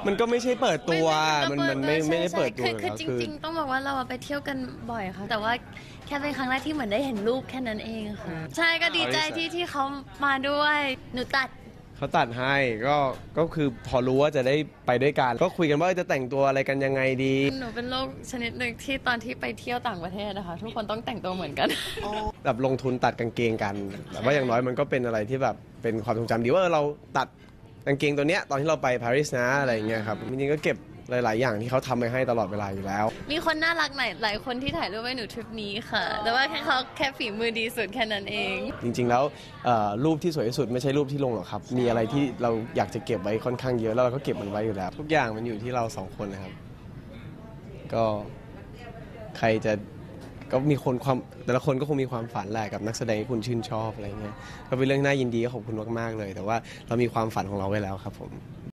มันก็ไม่ใช่เปิดตัวไมันไม่ได้เปิดตัวคือจริงๆต้องบอกว่าเราไปเที่ยวกันบ่อยค่ะแต่ว่าแค่เป็นครั้งแรกที่เหมือนได้เห็นรูปแค่นั้นเองค่ะใช่ก็ดีใจที่เขามาด้วยหนูตัดเขาตัดให้ก็คือพอรู้ว่าจะได้ไปด้วยกันก็คุยกันว่าจะแต่งตัวอะไรกันยังไงดีหนูเป็นโรคชนิดหนึ่งที่ตอนที่ไปเที่ยวต่างประเทศนะคะทุกคนต้องแต่งตัวเหมือนกันแบบลงทุนตัดกางเกงกันแต่ว่าอย่างน้อยมันก็เป็นอะไรที่แบบเป็นความทรงจำดีว่าเราตัดกางเกงตัวเนี้ยตอนที่เราไปปารีสนะอะไรอย่างเงี้ยครับจริงๆก็เก็บหลายๆอย่างที่เขาทำไปให้ตลอดเวลาอยู่แล้วมีคนน่ารักหลายคนที่ถ่ายรูปไว้หนูทริปนี้ค่ะแต่ว่าแค่ฝีมือดีสุดแค่นั้นเองจริงๆแล้วรูปที่สวยที่สุดไม่ใช่รูปที่ลงหรอกครับมีอะไรที่เราอยากจะเก็บไว้ค่อนข้างเยอะแล้วเราก็เก็บมันไว้อยู่แล้วทุกอย่างมันอยู่ที่เราสองคนนะครับก็ใครจะก็มีคนแต่ละคนก็คงมีความฝันแหละกับนักแสดงที่คุณชื่นชอบอะไรเงี้ยก็เป็นเรื่องน่ายินดีก็ขอบคุณมากๆเลยแต่ว่าเรามีความฝันของเราไว้แล้วครับผม